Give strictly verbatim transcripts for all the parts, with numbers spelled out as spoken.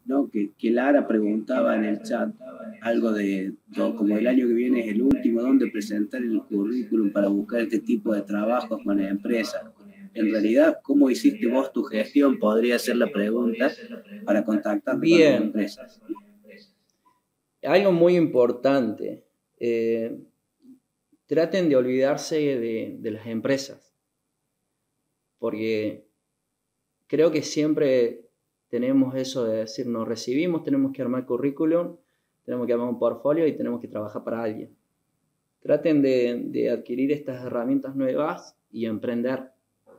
¿no? Que, que Lara preguntaba en el chat algo de, de, como el año que viene es el último, ¿dónde presentar el currículum para buscar este tipo de trabajos con empresas? En realidad, ¿cómo hiciste vos tu gestión? Podría ser la pregunta para contactarte con las empresas. Algo muy importante, eh, traten de olvidarse de, de las empresas, porque creo que siempre tenemos eso de decir, nos recibimos, tenemos que armar currículum, tenemos que armar un portfolio y tenemos que trabajar para alguien. Traten de, de adquirir estas herramientas nuevas y emprender,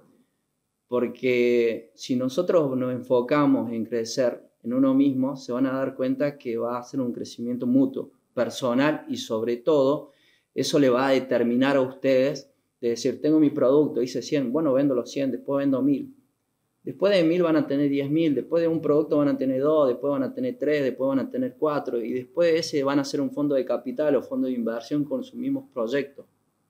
porque si nosotros nos enfocamos en crecer en uno mismo, se van a dar cuenta que va a ser un crecimiento mutuo, personal, y sobre todo, eso le va a determinar a ustedes de decir, tengo mi producto, hice cien, bueno, vendo los cien, después vendo mil. Después de mil van a tener diez mil, después de un producto van a tener dos, después van a tener tres, después van a tener cuatro, y después de ese van a hacer un fondo de capital o fondo de inversión con sus mismos proyectos.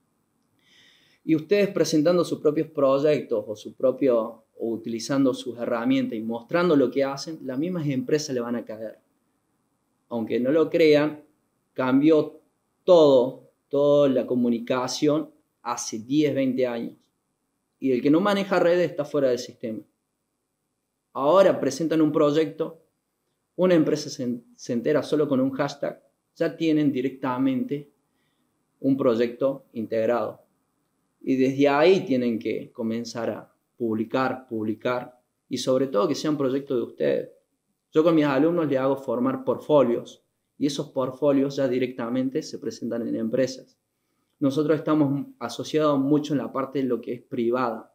Y ustedes presentando sus propios proyectos o su propio, o utilizando sus herramientas y mostrando lo que hacen, las mismas empresas le van a caer. Aunque no lo crean, cambió todo, toda la comunicación hace diez, veinte años. Y el que no maneja redes está fuera del sistema. Ahora presentan un proyecto, una empresa se, se entera solo con un hashtag, ya tienen directamente un proyecto integrado. Y desde ahí tienen que comenzar a publicar, publicar, y sobre todo que sean proyectos de ustedes. Yo con mis alumnos les hago formar portfolios, y esos portfolios ya directamente se presentan en empresas. Nosotros estamos asociados mucho en la parte de lo que es privada.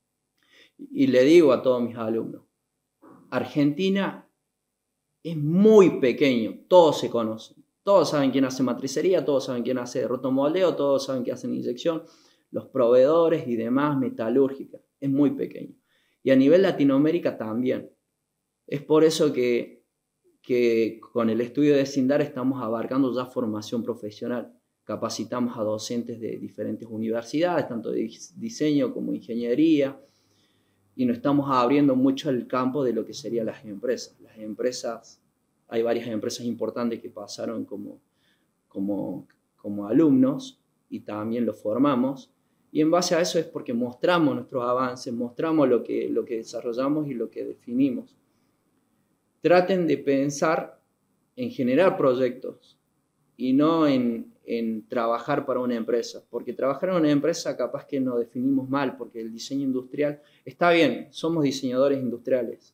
Y le digo a todos mis alumnos, Argentina es muy pequeño, todos se conocen, todos saben quién hace matricería, todos saben quién hace rotomoldeo, todos saben quién hace inyección, los proveedores y demás, metalúrgica, es muy pequeño. Y a nivel Latinoamérica también. Es por eso que, que con el estudio de Sindar estamos abarcando ya formación profesional. Capacitamos a docentes de diferentes universidades, tanto de diseño como ingeniería, y nos estamos abriendo mucho el campo de lo que serían las empresas. Las empresas, hay varias empresas importantes que pasaron como, como, como alumnos y también los formamos. Y en base a eso es porque mostramos nuestros avances, mostramos lo que, lo que desarrollamos y lo que definimos. Traten de pensar en generar proyectos y no en, en trabajar para una empresa, porque trabajar en una empresa capaz que nos definimos mal, porque el diseño industrial está bien, somos diseñadores industriales,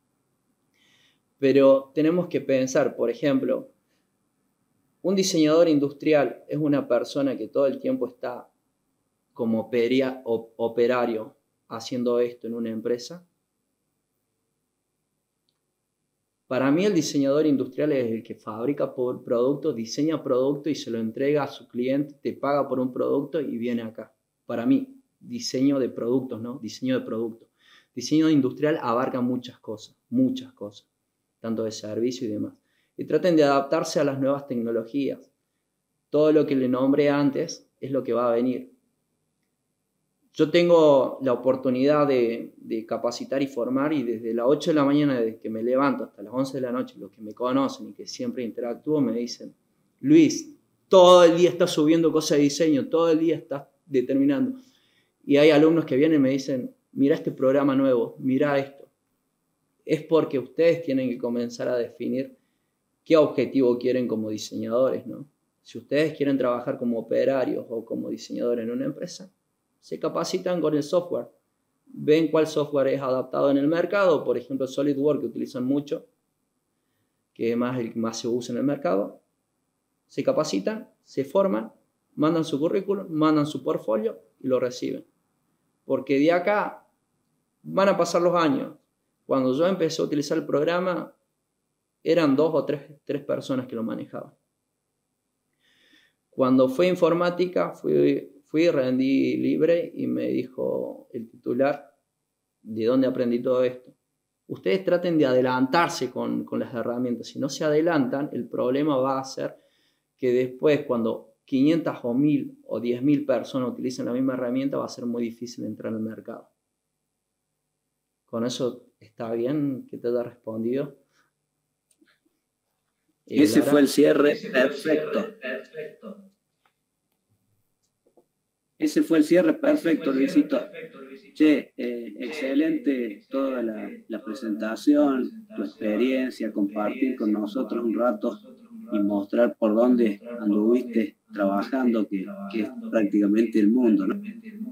pero tenemos que pensar, por ejemplo, un diseñador industrial es una persona que todo el tiempo está como operario haciendo esto en una empresa. Para mí el diseñador industrial es el que fabrica por producto, diseña producto y se lo entrega a su cliente, te paga por un producto y viene acá. Para mí, diseño de productos, ¿no? Diseño de productos. Diseño industrial abarca muchas cosas, muchas cosas, tanto de servicio y demás. Y traten de adaptarse a las nuevas tecnologías. Todo lo que le nombré antes es lo que va a venir. Yo tengo la oportunidad de, de capacitar y formar, y desde las ocho de la mañana, desde que me levanto hasta las once de la noche, los que me conocen y que siempre interactúo me dicen, Luis, todo el día estás subiendo cosas de diseño, todo el día estás determinando. Y hay alumnos que vienen y me dicen, mira este programa nuevo, mira esto. Es porque ustedes tienen que comenzar a definir qué objetivo quieren como diseñadores, ¿no? Si ustedes quieren trabajar como operarios o como diseñadores en una empresa, se capacitan con el software, ven cuál software es adaptado en el mercado, por ejemplo SolidWorks, que utilizan mucho, que es más el que más se usa en el mercado, se capacitan, se forman, mandan su currículum, mandan su portfolio y lo reciben. Porque de acá van a pasar los años. Cuando yo empecé a utilizar el programa, eran dos o tres, tres personas que lo manejaban. Cuando fue informática, fui... Fui, rendí libre y me dijo el titular, ¿de dónde aprendí todo esto? Ustedes traten de adelantarse con, con las herramientas. Si no se adelantan, el problema va a ser que después, cuando quinientas o mil o diez mil personas utilicen la misma herramienta, va a ser muy difícil entrar al mercado. ¿Con eso está bien que te haya respondido? Eh, Ese Lara. fue el cierre perfecto. Ese fue el cierre perfecto, Luisito. Che, eh, excelente toda la, la presentación, tu experiencia, compartir con nosotros un rato y mostrar por dónde anduviste trabajando, que, que es prácticamente el mundo, ¿no?